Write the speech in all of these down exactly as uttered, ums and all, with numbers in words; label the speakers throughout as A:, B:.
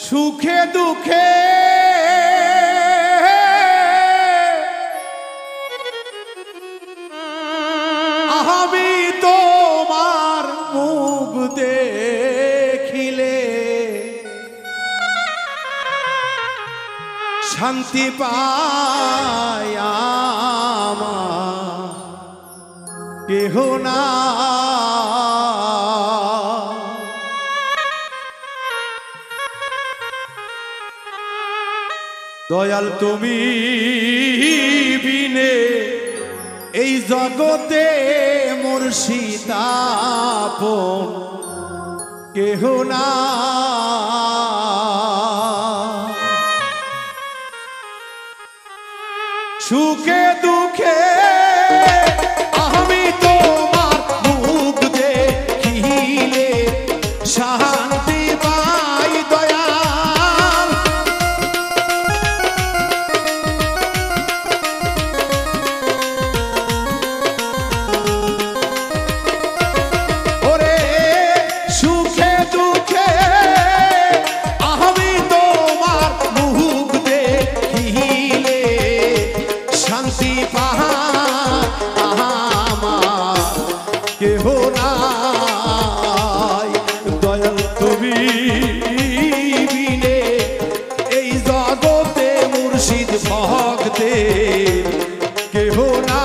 A: সুখে দুঃখে আমি তোমার মুখ দেখিলে শান্তি পাই আমার কেহ না। দয়াল তুমি বিনে এই জগতে মুর্শিদ আপন কেহ না। সুখে দুঃখে আমি তোমার মুখ দেখিলে শান্তি পাই দয়াল। ওরে সুখে দুঃখে আমি তোমার মুখ দেখিলে শান্তি পাই আমার কেহ নাই। দয়াল তুমি বিনে এই জগতে মুর্শিদ ভক্তের কেহ নাই।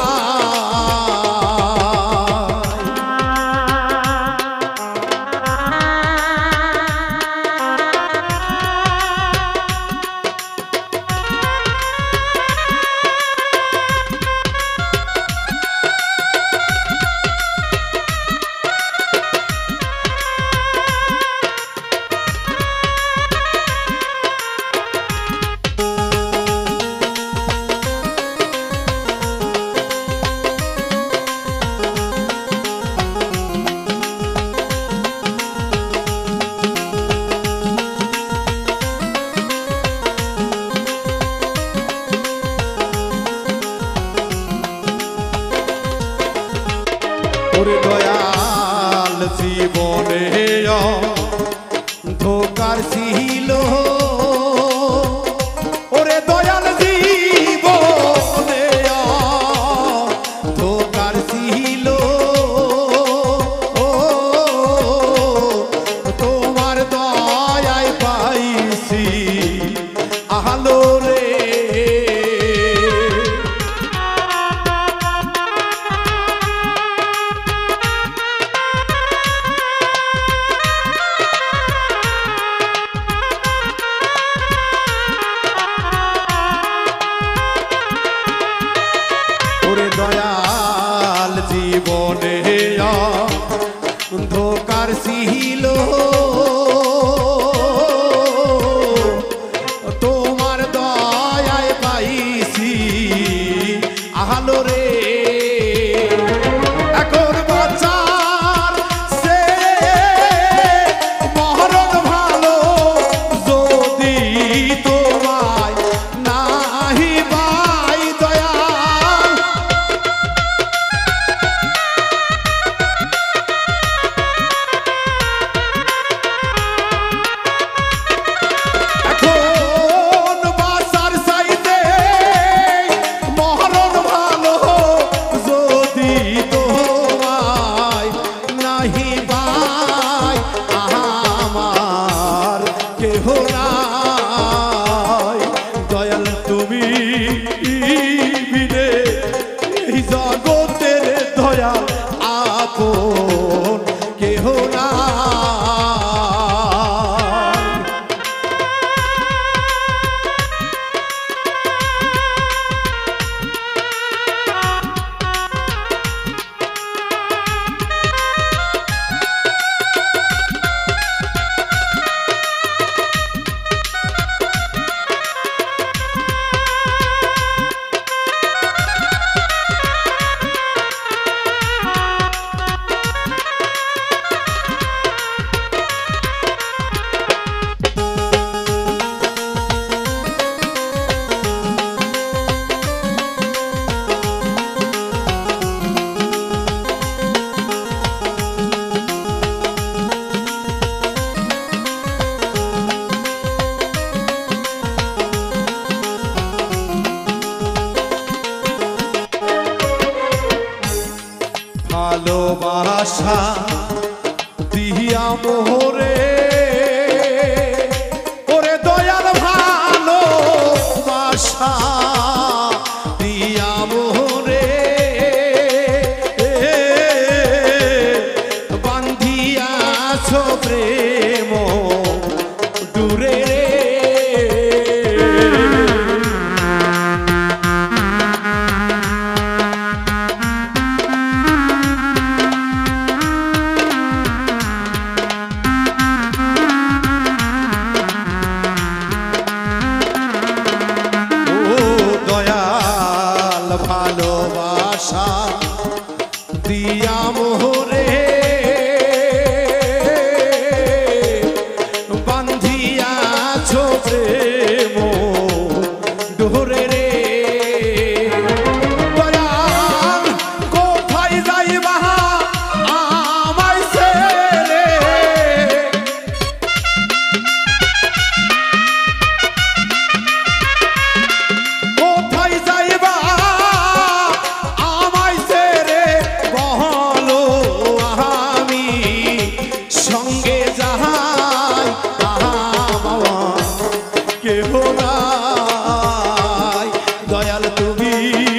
A: ওরে দয়াল জীবনে ধোকার ছিল, ওরে দয়াল জীবনে ধোকার ছিল। ও তোমার দয়ায় পাইছি আলো রে। দয়াল জীবনে ধোকার ছিল, তোমার দয়ায় পাইছি আলো রে। এখন বাঁচার সে মরণ ভালো যদি তোমায় নাহি পাই দয়াল। দয়াল তুমি বিনে এই জগতের দয়াল আপন কেহ না। বাসা দিয়া মোহরে ওরে দয়াল ভালো বাসা দিয়া মোহরে বান্ধিয়াছ প্রেম দূরে ভালোবাসা দিয়া মোহরে বান্ধিয়াছ প্রেম ডোরে রে দয়াল কোথায় যাইবা আমায় ছেড়ে কোথায় যাইবা দয়াল তুমি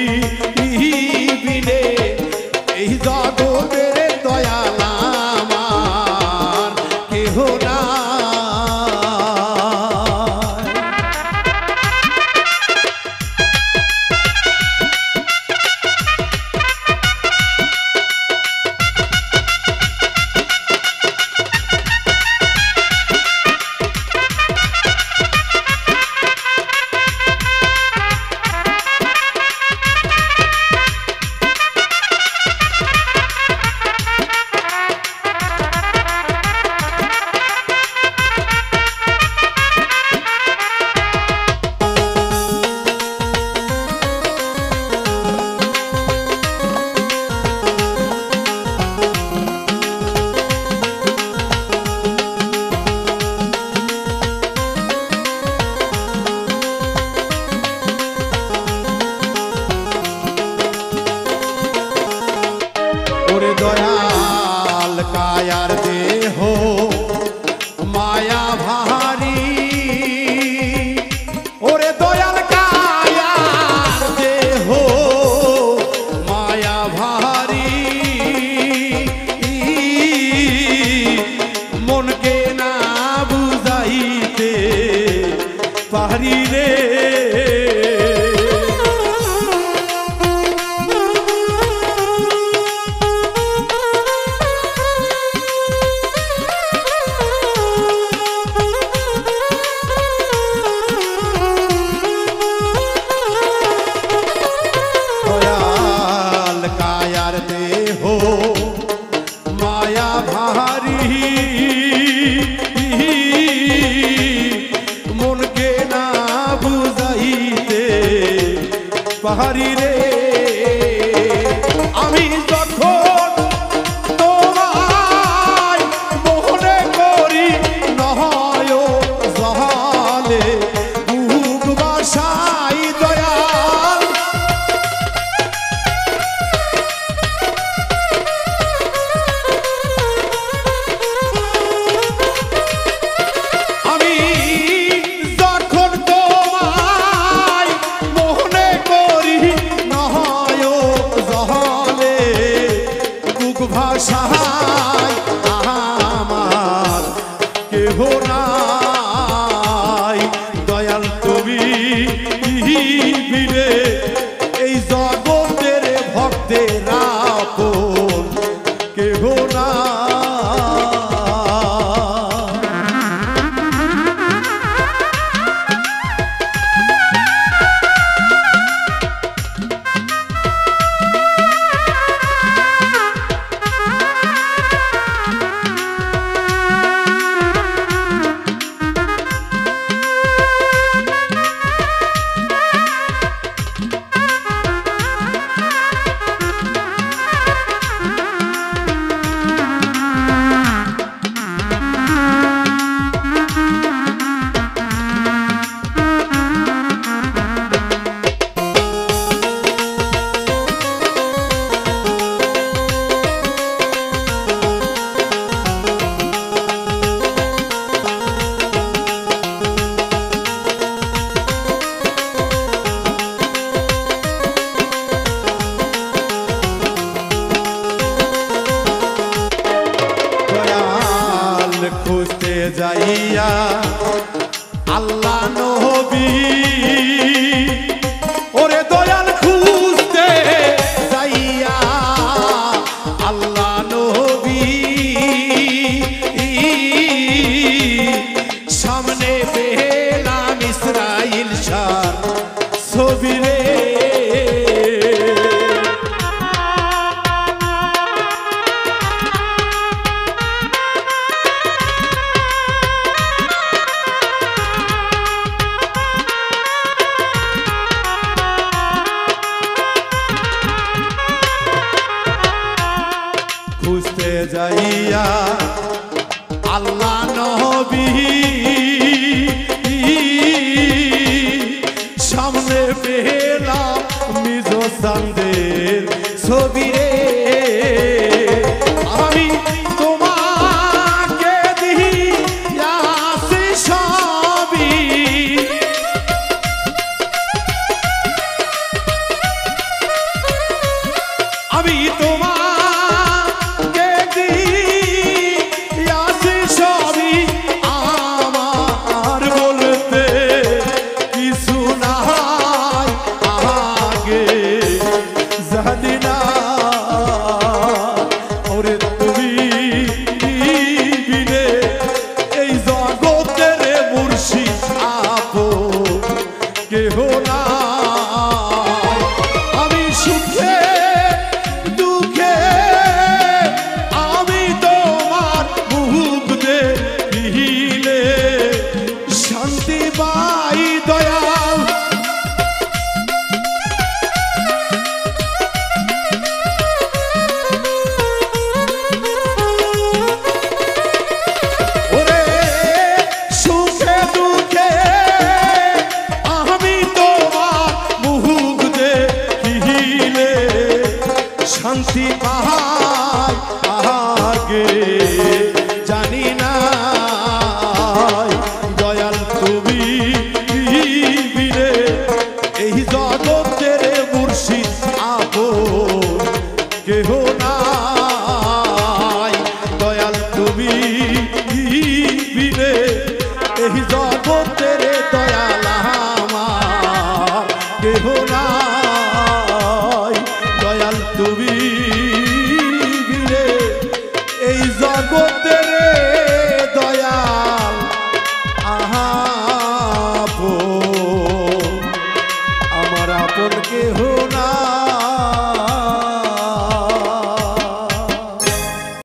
A: বিনে এই জগতের দয়াল আমার কেহ না দয়াল কায়ার দেহ মায়া ভারী ওরে দয়াল কায়ার দেহ মায়া ভারী মনকে না বুঝাইতে পারি রে দেহ মায়া ভারী মনকে না বুঝাই আল্লাহ নবী ওরে দয়াল খুঁজতে যাইয়া আল্লাহ নবী সামনে পেলাম ইসরাইল শাহ ছবি রে খুঁজতে যাইয়া আল্লাহ নবী সামনে পেলাম মিজো চাঁদের ছবি রে আমি তোমাকে দিয়াছি সবই আমি তোমার শান্তি পাই আগে জানি না দয়াল তুমি বিনে এই জগতের মুর্শিদ আপন কেহ নাই দয়াল তুমি বিনে এই জগতের দয়াল আমার কেহ নাই দয়াল তুমি বিনে এই জগতের দয়াল আপন আমার আপন কেহ না।